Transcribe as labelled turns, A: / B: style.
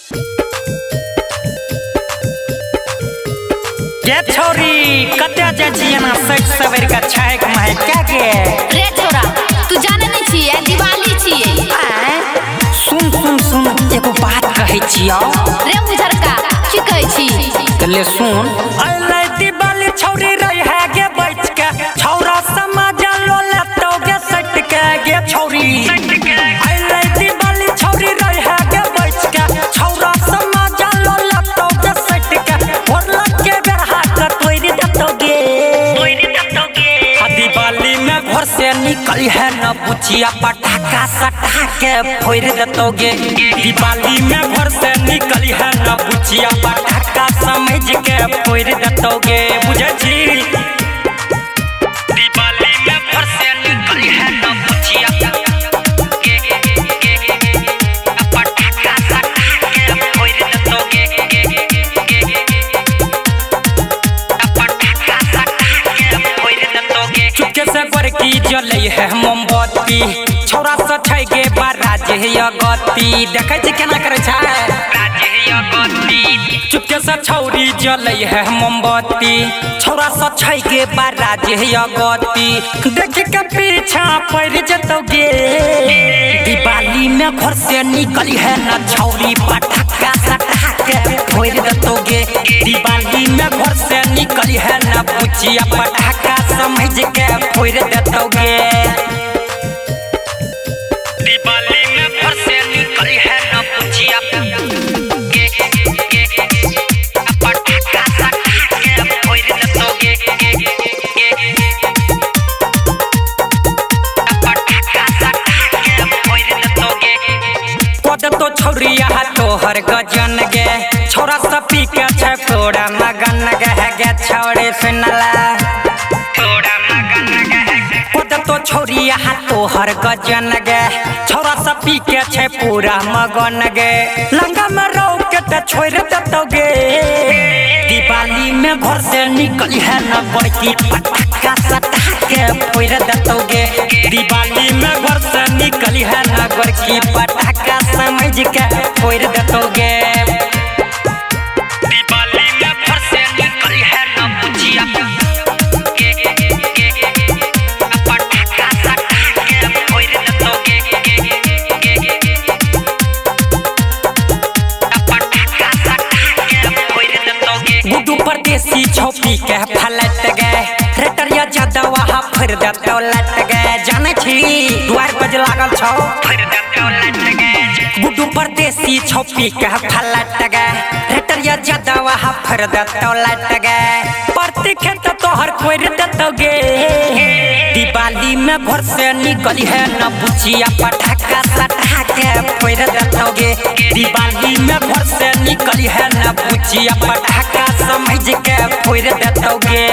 A: ये छोरी कत्या जाची ना सच सवेर का छाए कमाए क्या के
B: रे छोरा तू जाने नहीं छिए दिवाली छिए
A: सुन सुन सुन एगो बात कहे छियो
B: रे मुझर का की कहे छी
A: तले सुन अले दिवाली छोरी रही है के बैठ के छौरा समाज लो लतो के सट के गे छोरी अले दिवाली छोरी रही है के बैठ के छौरा समाज लो लतो के सट के और लग के बेरहा का तोरी दतोगे दिवाली में घर से निकल है न बुचिया पटाखा सटा के फोड़ दतोगे दिवाली में घर से निकल है न बुचिया पटाखा समझ के फोड़ दतोगे बुझे छी दिवाली में घर से निकल है न बुचिया पटाखा सटा के फोड़ दतोगे चुपके से बरकी जले है मोमबत्ती छौरा से छै के बाराज है गति देखे छी केना करे छै चुपके से छौरी जले है मोमबत्ती छौरा से छै के बाराज है गति देख के पीछा पड़ जतोगे दिवाली में घर से निकल है न छौरी पटाखा सटा के फोड़ दतोगे दिवाली में घर से निकल है न बुचिया पटाखा समझ के फोड़ दतोगे दिवाली में घर से निकल है न बुचिया पटाखा सटा के फोड़ दतोगे पटाखा सटा के फोड़ दतोगे पद तो छौरिया तोहर गजन गे छौरा सब पी के छै पूरा मगन गे छौरे सुनला तो छौरिया तोहर गजन गे छौरा सब पी के छै पूरा मगन गे लंगा में रौकेट छोड़ दतोगे दिवाली में घर से निकल है न बड़की पटाखा सटा के फोड़ दतोगे दिवाली में घर से निकल है न बड़की पटाखा समझ के फोड़ दतोगे दिवाली में घर से निकल है न बुचिया परदेसी छोपी के फलट गए रेटरिया ज्यादा वहाँ फिर दतो लट गए जाने छी द्वार बज लागल छौ फिर दतो लट गए गुड्डू परदेसी छोपी के फलट गए रेटरिया ज्यादा वहाँ फिर दतो लट गए प्रति खेत तोहर कोई दतोगे दिवाली में घर से निकल है न बुचिया पटाखा सटा के फोड़ दतोगे दिवाली में घर से निकल है न बुचिया पटाखा समझ के फोड़ दतोगे